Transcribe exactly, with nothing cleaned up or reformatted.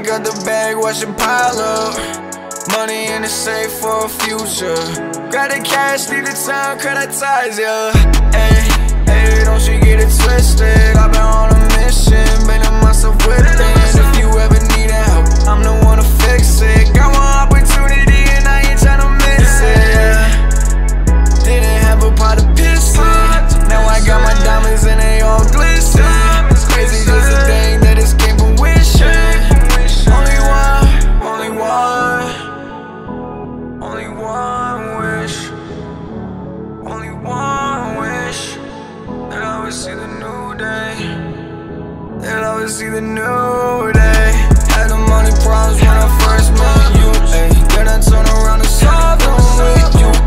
got the bag, watch it pile up. Money in the safe for a future. Got the cash, need the time, cut our ties, yeah. Ayy, ayy, don't you get it twisted. I've been on a mission, bending myself within. If you ever need help, I'm the one to fix it. Got one opportunity and I ain't tryna miss it, yeah. Didn't have a pot of piss in. Now I got my diamonds and they all glisten. Crazy just a thing that this came from wishing. Only one, only one, only one wish, only one wish, that I would see the new day, that I would see the new day. Had the money problems when I first met you, ayy. Then I turn around and solve them with you.